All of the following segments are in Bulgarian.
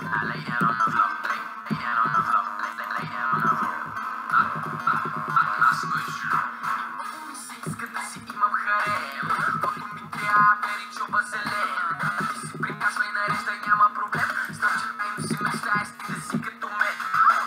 lay down on the floor, lay down on the floor, lay down on the floor. Аз лъжа. Ми се иска да си имам харем, който ми трябва бери чоба зелен. Ти си приказвай, нареждай, няма проблем. Знам, че тайно си мечтаеш ти да си като мен.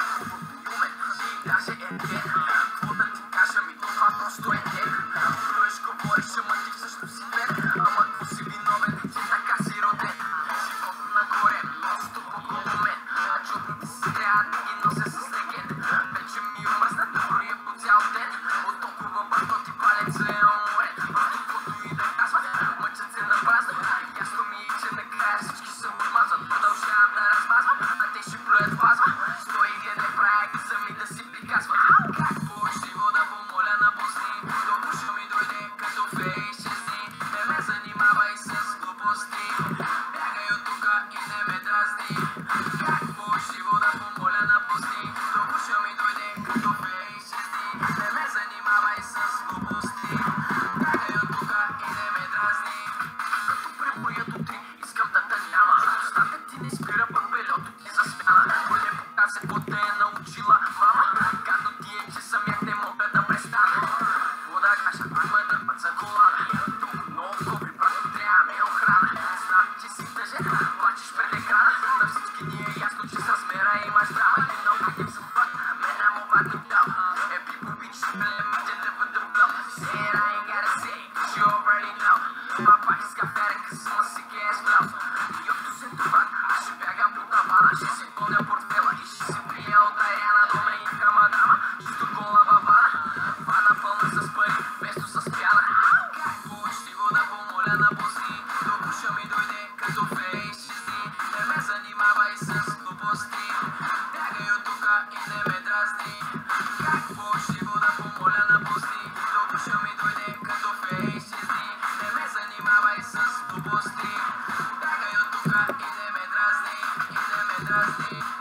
Юмен, си даже е ден. Какво да ти кажа ми, това просто е ден. Броеш, говориш, ама ти всъщност си мен. Ама какво си виновен, че така си роден. Живото нагоре, просто около мен. А чудните си трябва да ги нося с легенд. Вече ми омръзна да броя по цял ден. От толкова бърто ти палец е уморен. Просто каквото и да казват, мъчат се на празно. Ясно ми е, че накрая всички се отмазват. Продължавам да размазвам, а те ще броят плазма. Стой и гледай, правя ги сами да си приказват. Какво е живо да помоля на пусни. До душа ми дойде като фей изчезни. Не ме занимавай с глупости. Бягай от тука и не ме дразни. Какво е живо да помоля на пусни. До душа ми дойде като фей изчезни. Не ме занимавай с глупости. Бягай от тука и не ме дразни. Като преброя до 3, искам да те няма. Устата ти не спира, пък белето ти засмяна. Голе показе, какво те е научила мама. Гадно ти е, че самяк не мога да престана. Какво да кажа, ама дърпат за колана. Тук много добри, брато, трябва ме охрана. Знам, че си тъжен, плачеш пред екрана. На всички ни е ясно, че с размера имаш драма. You know I give some fuck, man, I'm about to blow. And people be tripping, me just live with the blow. Say it, I ain't gotta say it, 'cause you already know. My body's got fat and 'cause I'm a sick ass flow. И общо се това, аз ще бягам по тавана. Ще си пълня портфела и ще си прия от Даяна до Мейнка мадама. Чисто гола бабана, вана пълна с пари, вместо с пяна. Какво е живо да помоля на пусни. До душа ми дойде като фей изчезни. Не ме занимавай с глупости. Бягай от тука и не ме дразни. Какво е живо да помоля на пусни. До душа ми дойде като фей изчезни. Не ме занимавай с глупости. Бягай от тука и не ме дразни. И не ме дразни.